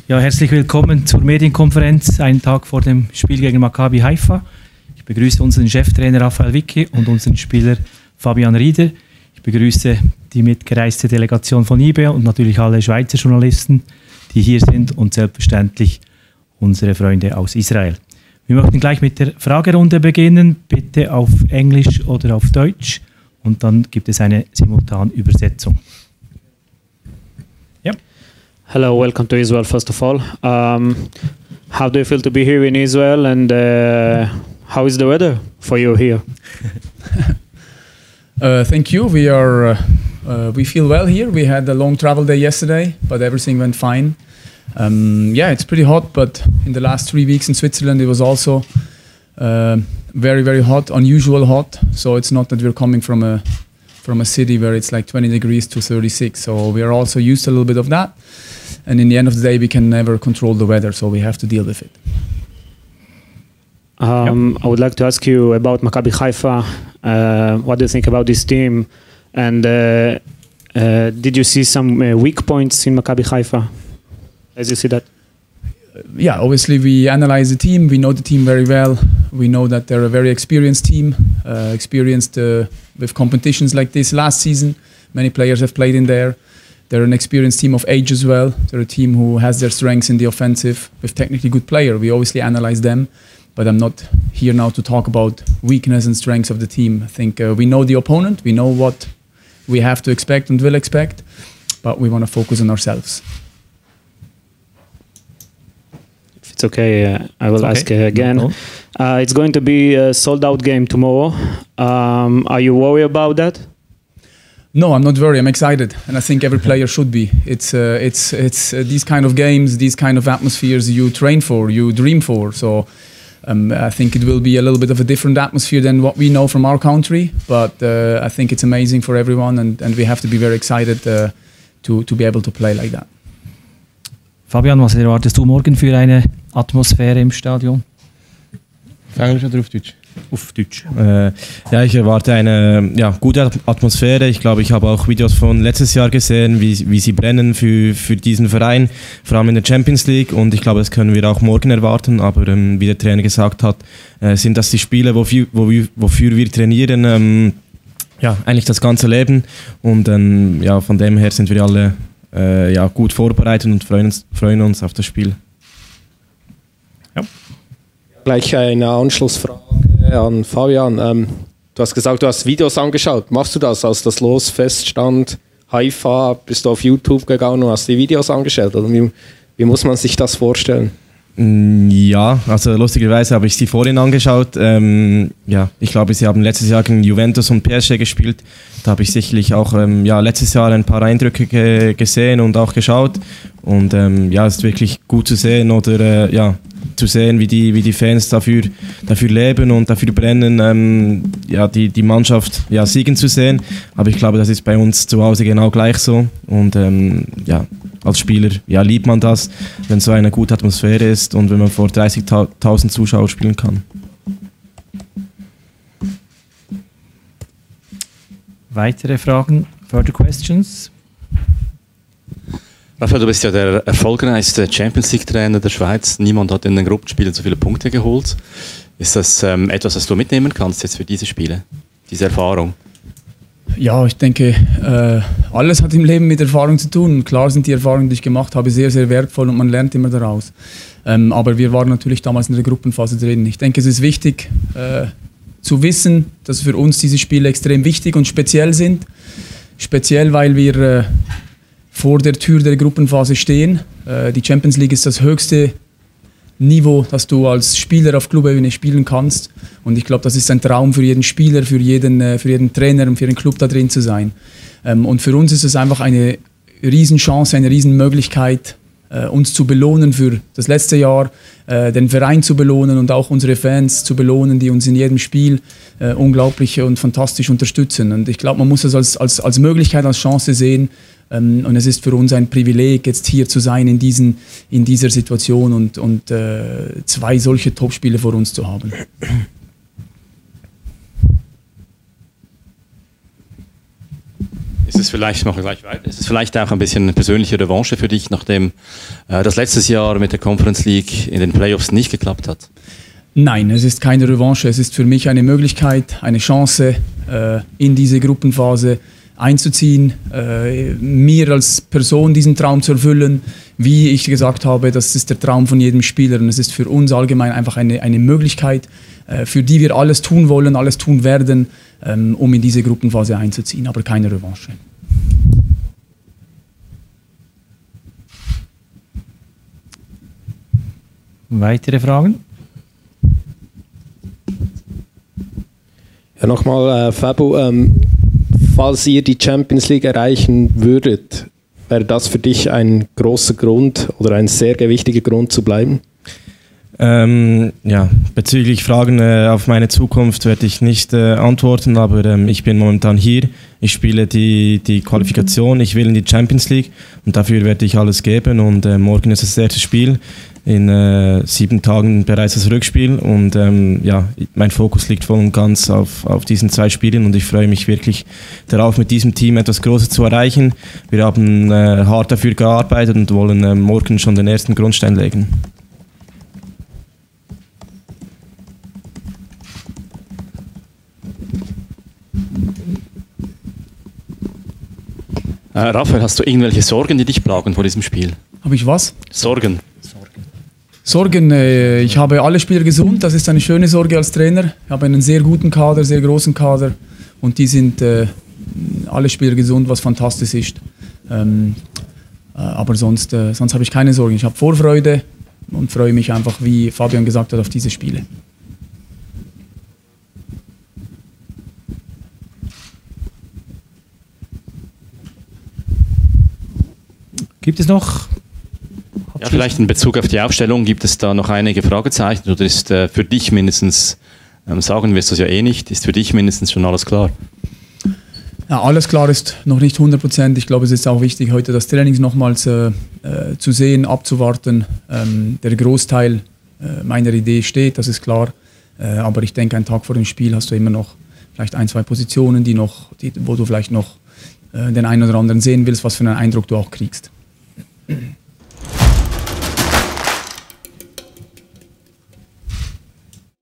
Ja, herzlich willkommen zur Medienkonferenz, einen Tag vor dem Spiel gegen Maccabi Haifa. Ich begrüße unseren Cheftrainer Raphael Vicky und unseren Spieler Fabian Rieder. Ich begrüße die mitgereiste Delegation von IBE und natürlich alle Schweizer Journalisten, die hier sind und selbstverständlich unsere Freunde aus Israel. Wir möchten gleich mit der Fragerunde beginnen, bitte auf Englisch oder auf Deutsch und dann gibt es eine Simultanübersetzung. Hello, welcome to Israel first of all. How do you feel to be here in Israel and how is the weather for you here? Thank you. We feel well here. We had a long travel day yesterday, but everything went fine. Yeah, it's pretty hot, but in the last 3 weeks in Switzerland it was also very, very hot, unusual hot. So it's not that we're coming from a city where it's like 20 degrees to 36. So we are also used to a little bit of that. And in the end of the day, we can never control the weather, so we have to deal with it. I would like to ask you about Maccabi Haifa. What do you think about this team? And did you see some weak points in Maccabi Haifa, as you see that? Yeah, obviously we analyze the team. We know the team very well. We know that they're a very experienced team, experienced with competitions like this last season. Many players have played in there. They're an experienced team of age as well. They're a team who has their strengths in the offensive with technically good player. We obviously analyze them, but I'm not here now to talk about weakness and strengths of the team. I think we know the opponent. We know what we have to expect and will expect, but we want to focus on ourselves. If it's okay, I will ask again. No. It's going to be a sold-out game tomorrow. Are you worried about that? No, I'm not worried. I'm excited, and I think every player should be. It's these kind of games, these kind of atmospheres you train for, you dream for. So I think it will be a little bit of a different atmosphere than what we know from our country. But I think it's amazing for everyone, and we have to be very excited to be able to play like that. Fabian, was erwartest du morgen für eine Atmosphäre im Stadion? Auf Englisch oder auf Deutsch? Auf Deutsch. Ja, ich erwarte eine gute Atmosphäre. Ich glaube, ich habe auch Videos von letztes Jahr gesehen, wie sie brennen für diesen Verein, vor allem in der Champions League. Und ich glaube, das können wir auch morgen erwarten. Aber wie der Trainer gesagt hat, sind das die Spiele, wofür wir trainieren, eigentlich das ganze Leben. Und von dem her sind wir alle gut vorbereitet und freuen uns auf das Spiel. Gleich eine Anschlussfrage an Fabian. Du hast gesagt, du hast Videos angeschaut. Machst du das, als das Los feststand, Haifa, bist du auf YouTube gegangen und hast die Videos angeschaut? Oder wie muss man sich das vorstellen? Ja, also lustigerweise habe ich sie vorhin angeschaut. Ich glaube, sie haben letztes Jahr gegen Juventus und PSG gespielt. Da habe ich sicherlich auch letztes Jahr ein paar Eindrücke gesehen und auch geschaut. Und es ist wirklich gut zu sehen oder zu sehen, wie die Fans dafür leben und dafür brennen, die Mannschaft siegen zu sehen. Aber ich glaube, das ist bei uns zu Hause genau gleich so. Und als Spieler liebt man das, wenn so eine gute Atmosphäre ist und wenn man vor 30.000 Zuschauern spielen kann. Weitere Fragen? Further questions? Raphael, du bist ja der erfolgreichste Champions League-Trainer der Schweiz. Niemand hat in den Gruppenspielen so viele Punkte geholt. Ist das etwas, was du mitnehmen kannst jetzt für diese Spiele, diese Erfahrung? Ja, ich denke, alles hat im Leben mit Erfahrung zu tun. Klar sind die Erfahrungen, die ich gemacht habe, sehr, sehr wertvoll und man lernt immer daraus. Aber wir waren natürlich damals in der Gruppenphase drin. Ich denke, es ist wichtig zu wissen, dass für uns diese Spiele extrem wichtig und speziell sind. Speziell, weil wir vor der Tür der Gruppenphase stehen. Die Champions League ist das höchste Niveau, das du als Spieler auf Clubebene spielen kannst. Und ich glaube, das ist ein Traum für jeden Spieler, für jeden Trainer und für den Club da drin zu sein. Und für uns ist es einfach eine Riesenchance, eine Riesenmöglichkeit, uns zu belohnen für das letzte Jahr, den Verein zu belohnen und auch unsere Fans zu belohnen, die uns in jedem Spiel unglaublich und fantastisch unterstützen. Und ich glaube, man muss es als Möglichkeit, als Chance sehen. Und es ist für uns ein Privileg, jetzt hier zu sein in dieser Situation und 2 solche Topspiele vor uns zu haben. Ist es vielleicht, machen wir gleich weiter, ist es vielleicht auch ein bisschen eine persönliche Revanche für dich, nachdem das letztes Jahr mit der Conference League in den Playoffs nicht geklappt hat? Nein, es ist keine Revanche. Es ist für mich eine Möglichkeit, eine Chance, in diese Gruppenphase einzuziehen, mir als Person diesen Traum zu erfüllen. Wie ich gesagt habe, das ist der Traum von jedem Spieler und es ist für uns allgemein einfach eine Möglichkeit, für die wir alles tun wollen, alles tun werden, um in diese Gruppenphase einzuziehen, aber keine Revanche. Weitere Fragen? Ja, nochmal, Fabio, falls ihr die Champions League erreichen würdet, wäre das für dich ein großer Grund oder ein sehr gewichtiger Grund zu bleiben? Ja, bezüglich Fragen auf meine Zukunft werde ich nicht antworten, aber ich bin momentan hier. Ich spiele die Qualifikation, ich will in die Champions League und dafür werde ich alles geben und morgen ist das erste Spiel. In 7 Tagen bereits das Rückspiel und ja, mein Fokus liegt voll und ganz auf diesen 2 Spielen und ich freue mich wirklich darauf, mit diesem Team etwas Großes zu erreichen. Wir haben hart dafür gearbeitet und wollen morgen schon den ersten Grundstein legen. Raphael, hast du irgendwelche Sorgen, die dich plagen vor diesem Spiel? Habe ich was? Sorgen? Sorgen, ich habe alle Spieler gesund, das ist eine schöne Sorge als Trainer. Ich habe einen sehr guten Kader, sehr großen Kader und die sind alle Spieler gesund, was fantastisch ist. Aber sonst habe ich keine Sorgen. Ich habe Vorfreude und freue mich einfach, wie Fabian gesagt hat, auf diese Spiele. Gibt es noch? Ja, vielleicht in Bezug auf die Aufstellung, gibt es da noch einige Fragezeichen oder ist für dich mindestens, sagen wirst du es ja eh nicht, ist für dich mindestens schon alles klar? Ja, alles klar ist noch nicht 100%. Ich glaube, es ist auch wichtig, heute das Training nochmals zu sehen, abzuwarten. Der Großteil meiner Idee steht, das ist klar. Aber ich denke, einen Tag vor dem Spiel hast du immer noch vielleicht 1, 2 Positionen, wo du vielleicht noch den einen oder anderen sehen willst, was für einen Eindruck du auch kriegst.